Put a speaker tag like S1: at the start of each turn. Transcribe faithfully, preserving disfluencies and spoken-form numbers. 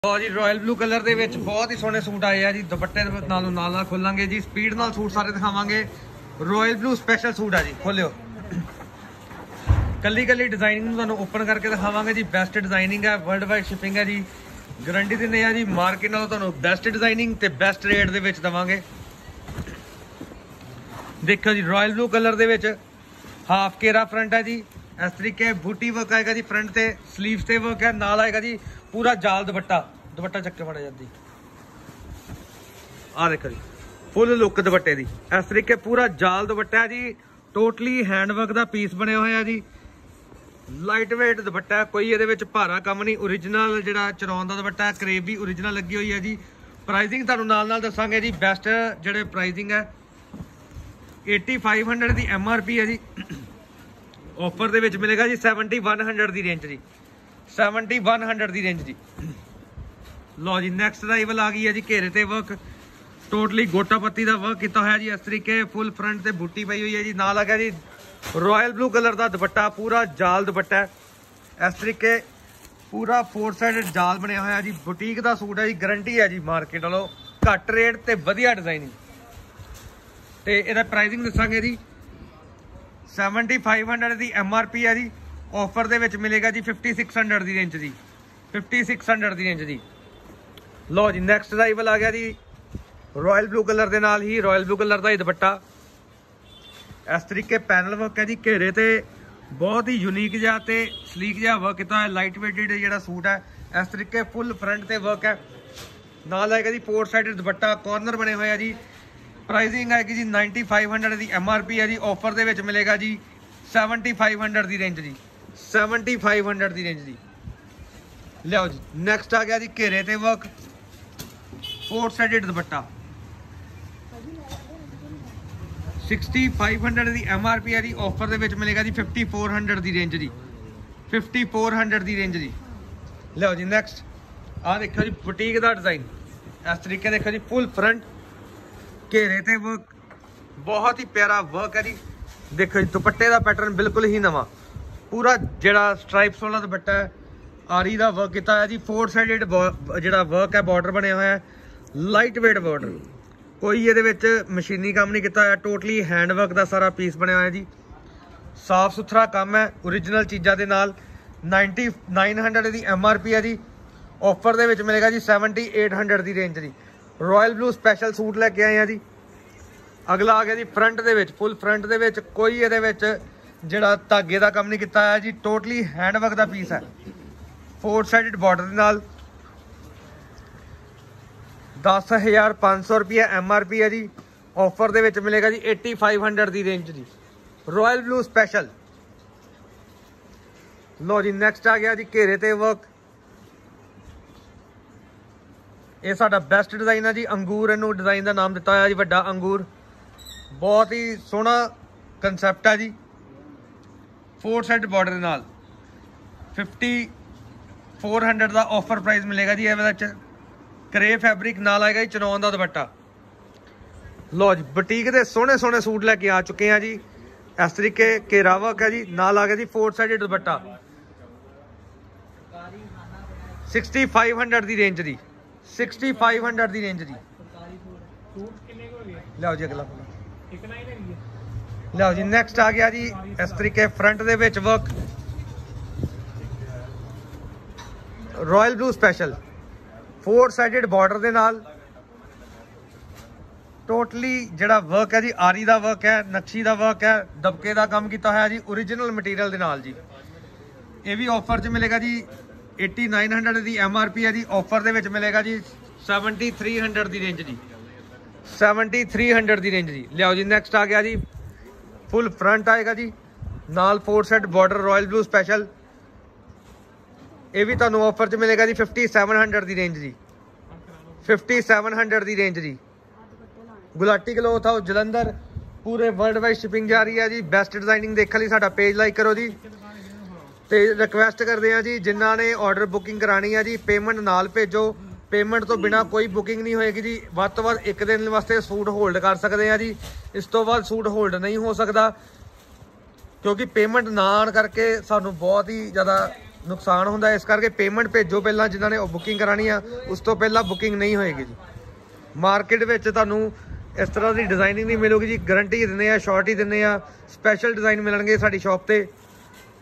S1: ਲਓ ਜੀ royal blue colour ਦੇ ਵਿੱਚ ਬਹੁਤ ਹੀ ਸੋਹਣੇ ਸੂਟ ਆਏ ਆ ਜੀ। ਦੁਪੱਟੇ ਦੇ ਨਾਲੋਂ ਨਾਲ ਨਾਲ ਖੋਲਾਂਗੇ ਜੀ, ਸਪੀਡ ਨਾਲ ਸੂਟ ਸਾਰੇ ਦਿਖਾਵਾਂਗੇ। ਰਾਇਲ ਬਲੂ ਸਪੈਸ਼ਲ ਸੂਟ ਆ ਜੀ, ਖੋਲਿਓ। ਕੱਲੀ ਕੱਲੀ ਡਿਜ਼ਾਈਨਿੰਗ ਨੂੰ ਤੁਹਾਨੂੰ ਓਪਨ ਕਰਕੇ ਦਿਖਾਵਾਂਗੇ ਜੀ। ਬੈਸਟ ਡਿਜ਼ਾਈਨਿੰਗ ਹੈ, ਵਰਲਡ ਵਾਈਡ ਸ਼ਿਪਿੰਗ ਹੈ ਜੀ। ਗਾਰੰਟੀ ਦਿੰਦੇ ਆ ਜੀ, ਮਾਰਕੀਟ ਨਾਲੋਂ ਤੁਹਾਨੂੰ ਬੈਸਟ ਡਿਜ਼ਾਈਨਿੰਗ ਤੇ ਬੈਸਟ ਰੇਟ ਦੇ ਵਿੱਚ ਦਵਾਂਗੇ। ਦੇਖੋ ਜੀ ਰਾਇਲ ਬਲੂ ਕਲਰ ਦੇ ਵਿੱਚ ਹਾਫ ਘੇਰਾ ਫਰੰਟ ਹੈ ਜੀ। इस तरीके बूटी वर्क आएगा जी, फ्रंट से स्लीव्स से वर्क है, नाल आएगा जी पूरा जाल दुपट्टा। दुपट्टा चक्के माड़ा जाती आ देखो जी, फुल लुक दुपट्टे दी। इस तरीके पूरा जाल दुपट्टा है जी, टोटली हैंडवर्क का पीस बने हुए है जी। लाइट वेट दुपट्टा, कोई ये भारा काम नहीं। ओरिजिनल जो चरौन का दुपट्टा है, करेब भी ओरिजिनल लगी हुई है जी। प्राइसिंग तुहानू नाल नाल दसांगे जी। बेस्ट जो प्राइसिंग है एटी फाइव हंड्रेड की एम आर पी है जी। ऑफर दे विच मिलेगा जी सैवनटी वन हंड्रेड की रेंज जी, सैवनटी वन हंड्रेड की रेंज जी। लो जी नैक्सट राइवल आ गई है जी। घेरे ते वर्क, टोटली गोटा पत्ती का वर्क किया होया जी। इस तरीके फुल फ्रंट से बूटी पई हुई है जी। नाल आ गया जी रॉयल ब्लू कलर का दुपट्टा, पूरा जाल दुपट्टा है। इस तरीके पूरा फोर साइड जाल बनया होया जी। बुटीक का सूट है जी, गारंटी है जी मार्केट वालों। घट रेट ते वधिया डिजाइनिंग ते इहदा प्राइसिंग दसांगे जी। सैवनटी फाइव हंड्रेड की एम आर पी है जी। ऑफर दे विच मिलेगा जी फिफ्टी सिक्स हंड्रेड की रेंज जी, फिफ्टी सिक्स हंड्रेड की रेंज जी। लो जी नैक्सट राइवल आ गया जी रॉयल ब्लू कलर के नाल ही रॉयल ब्लू कलर का ही दुपट्टा। इस तरीके पैनल वर्क है जी। घेरे ते बहुत ही यूनीक जिहा ते स्लीक जिहा वर्क किया है। लाइट वेटेड जिहड़ा सूट है, इस तरीके फुल फ्रंट ते वर्क है। नाल आएगा जी फोर साइड दुपट्टा, कॉर्नर बने हुए है जी। प्राइसिंग आएगी जी नाइनटी फाइव हंड्रेड की एम आर पी है जी। ऑफर दे विच मिलेगा जी सैवनटी फाइव हंड्रेड की रेंज जी, सैवनटी फाइव हंड्रेड की रेंज जी। लियाओ जी नैक्सट आ गया जी घेरे ते work, four sided dupatta. Sixty five hundred की एम आर पी है जी। ऑफर दे विच मिलेगा जी फिफ्टी फोर हंड्रेड की रेंज जी, फिफ्टी फोर हंड्रेड की रेंज जी। लियाओ जी नैक्सट आ देखो जी बुटीक का डिजाइन। इस तरीके देखो जी फुल फ्रंट, घेरे ते वर्क, बहुत ही प्यारा वर्क है जी। देखो जी दुपट्टे का पैटर्न बिल्कुल ही नवा, पूरा जड़ा स्ट्राइप्स वाला दुपट्टा है। आरी का वर्क किया है जी। फोर साइडेड जड़ा वर्क है, बॉर्डर बने हुए हैं, लाइट वेट बॉर्डर। कोई ये मशीनी काम नहीं किया है, टोटली हैंडवर्क का सारा पीस बनया हुआ है जी। साफ सुथरा काम है, ओरिजिनल चीज़ों के नाल। नाइनटी नाइन हंड्रेड की एम आर पी है जी। ऑफर दे विच मिलेगा जी सैवनटी एट हंड्रेड की रेंज जी। रॉयल ब्लू स्पैशल सूट लैके आए हैं जी। अगला आ गया जी फ्रंट दे विच, फुल फ्रंट दे विच कोई ये जिहड़ा धागे का काम नहीं किया है जी। टोटली हैंडवर्क का पीस है, फोर साइडेड बॉर्डर के नाल। दस हज़ार पाँच सौ रुपया एम आर पी है जी। ऑफर दे विच मिलेगा जी एटी फाइव हंड्रेड की रेंज जी, रॉयल ब्लू स्पैशल। लो जी नैक्सट आ गया जी घेरे ते वर्क। ये साडा बेस्ट डिजाइन है जी। अंगूर इनू डिजाइन का नाम दिता है जी, वड्डा अंगूर। बहुत ही सोहना कंसैप्ट है जी। फोर साइड बॉर्डर नाल फिफ्टी फोर हंड्रेड का ऑफर प्राइस मिलेगा जी। ये करे फैब्रिक नाल आएगा जी चनौन का दुपट्टा। लो जी बुटीक के सोहने सोहने सूट लैके आ चुके हैं जी। इस तरीके घेरा वर्क है जी। नाल आ गया जी four side dupatta, sixty five hundred की रेंज जी, सिक्सटी फाइव हंड्रेड की रेंज जी। लियाओ जी अगला लियाओ जी नैक्सट आ गया जी इस तरीके फ्रंट दे विच work, royal blue special, four sided border दे नाल। टोटली जिहड़ा वर्क है जी आरी का वर्क है, नक्शी का वर्क है, दबके का काम किया है जी ओरिजिनल मटीरियल दे नाल जी। ये भी ऑफर च मिलेगा जी एटी नाइन हंड्रेड की एम आर पी है जी। ऑफर दे विच मिलेगा जी सैवनटी थ्री हंड्रेड की रेंज जी, सैवनटी थ्री हंड्रेड की रेंज जी। लियाओ जी नैक्सट आ गया जी फुल फ्रंट आएगा जी, नाल four side border, royal blue special. ये भी तुहानू ऑफर च मिलेगा जी फिफ्टी सैवन हंड्रेड की रेंज जी, फिफ्टी सैवन हंड्रेड की रेंज जी। गुलाटी क्लॉथ हाउस जलंधर, पूरे वर्ल्ड वाइड शिपिंग जा रही है जी। बेस्ट डिजाइनिंग देखने लिए साडा पेज लाइक करो जी। तो रिक्वेस्ट करते हैं जी जिन्हों ने ऑर्डर बुकिंग करानी है जी, पेमेंट नाल भेजो। पेमेंट तो बिना कोई बुकिंग नहीं होएगी जी। वध तो वध एक दिन वास्ते सूट होल्ड कर सकते हैं जी, इस तो बाद सूट होल्ड नहीं हो सकता, क्योंकि पेमेंट ना आने करके सानू बहुत ही ज़्यादा ਨੁਕਸਾਨ ਹੁੰਦਾ, ਇਸ ਕਰਕੇ ਪੇਮੈਂਟ ਭੇਜੋ ਪਹਿਲਾਂ ਜਿਨ੍ਹਾਂ ਨੇ ਬੁਕਿੰਗ ਕਰਾਣੀ ਆ, ਉਸ ਤੋਂ ਪਹਿਲਾਂ ਬੁਕਿੰਗ ਨਹੀਂ ਹੋਏਗੀ ਜੀ। ਮਾਰਕੀਟ ਵਿੱਚ ਤੁਹਾਨੂੰ ਇਸ ਤਰ੍ਹਾਂ ਦੀ ਡਿਜ਼ਾਈਨਿੰਗ ਨਹੀਂ ਮਿਲੂਗੀ ਜੀ, ਗਾਰੰਟੀ ਦਿੰਦੇ ਆ, ਸ਼ੋਰਟੀ ਦਿੰਦੇ ਆ, ਸਪੈਸ਼ਲ ਡਿਜ਼ਾਈਨ ਮਿਲਣਗੇ ਸਾਡੀ ਸ਼ਾਪ ਤੇ।